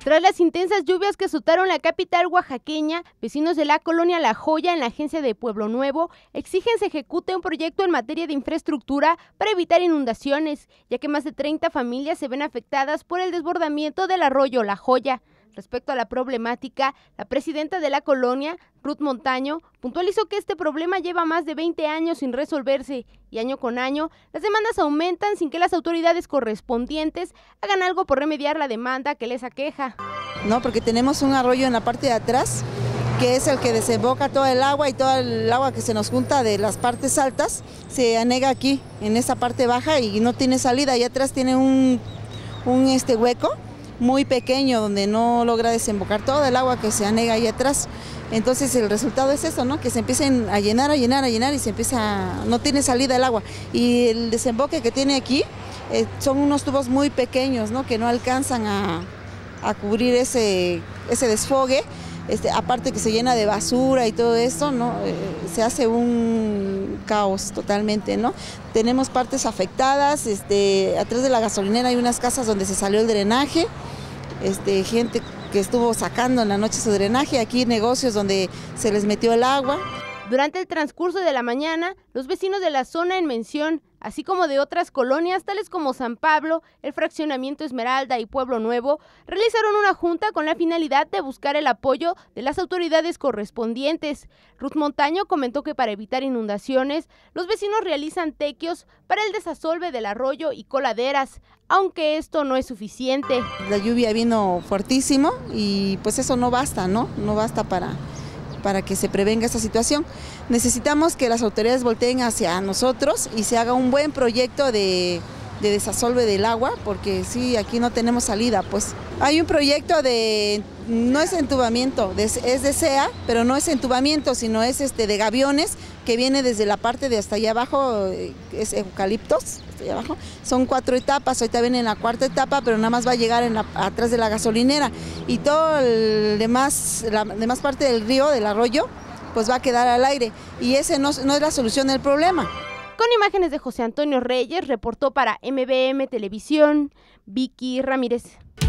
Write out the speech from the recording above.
Tras las intensas lluvias que azotaron la capital oaxaqueña, vecinos de la colonia La Joya en la agencia de Pueblo Nuevo exigen se ejecute un proyecto en materia de infraestructura para evitar inundaciones, ya que más de 30 familias se ven afectadas por el desbordamiento del arroyo La Joya. Respecto a la problemática, la presidenta de la colonia, Ruth Montaño, puntualizó que este problema lleva más de 20 años sin resolverse y año con año las demandas aumentan sin que las autoridades correspondientes hagan algo por remediar la demanda que les aqueja. No, porque tenemos un arroyo en la parte de atrás, que es el que desemboca todo el agua y todo el agua que se nos junta de las partes altas, se anega aquí, en esa parte baja y no tiene salida. Y atrás tiene un hueco muy pequeño donde no logra desembocar todo el agua que se anega ahí atrás. Entonces el resultado es eso, ¿no? Que se empiecen a llenar y se empieza, no tiene salida el agua. Y el desemboque que tiene aquí son unos tubos muy pequeños, ¿no? Que no alcanzan a cubrir ese desfogue. Aparte que se llena de basura y todo eso, ¿no? Se hace un caos totalmente, ¿no? Tenemos partes afectadas, atrás de la gasolinera hay unas casas donde se salió el drenaje, gente que estuvo sacando en la noche su drenaje, aquí negocios donde se les metió el agua. Durante el transcurso de la mañana, los vecinos de la zona en mención, así como de otras colonias tales como San Pablo, el Fraccionamiento Esmeralda y Pueblo Nuevo, realizaron una junta con la finalidad de buscar el apoyo de las autoridades correspondientes. Ruth Montaño comentó que para evitar inundaciones, los vecinos realizan tequios para el desasolve del arroyo y coladeras, aunque esto no es suficiente. La lluvia vino fuertísimo y pues eso no basta, ¿no? No basta para que se prevenga esta situación. Necesitamos que las autoridades volteen hacia nosotros y se haga un buen proyecto de desasolve del agua, porque sí, aquí no tenemos salida. Pues hay un proyecto no es entubamiento, es de SEA, pero no es entubamiento, sino es de gaviones, que viene desde la parte de hasta allá abajo, es eucaliptos, hasta allá abajo. Son 4 etapas, ahorita viene en la 4ª etapa, pero nada más va a llegar atrás de la gasolinera. Y todo la demás parte del río, del arroyo, pues va a quedar al aire. Y ese no es la solución del problema. Con imágenes de José Antonio Reyes, reportó para MBM Televisión, Vicky Ramírez.